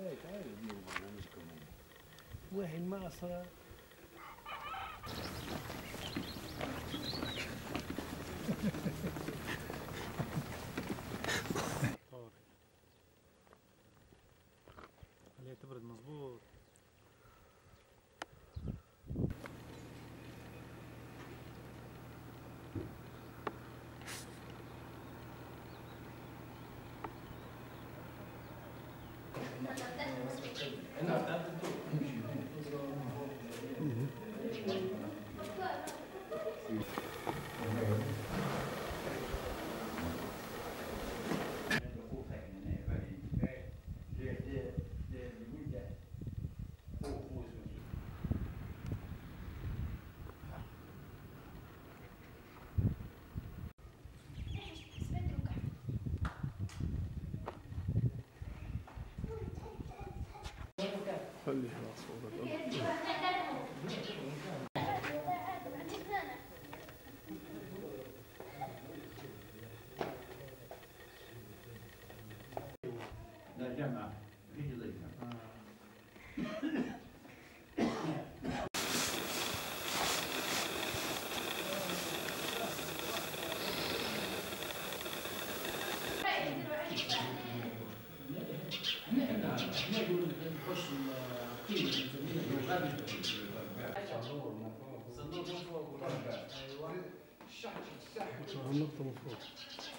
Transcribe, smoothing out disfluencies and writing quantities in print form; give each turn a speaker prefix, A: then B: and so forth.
A: فايت عارف انه برنامجكم واحد ما أصلا
B: خليها تبرد مظبوط.
C: خليها صورة.
D: لا جمع في ضيفة.
E: نقول نخش الطين نسميه غادي صندوق من فوق. ايوه الشحن
C: النقطة من فوق.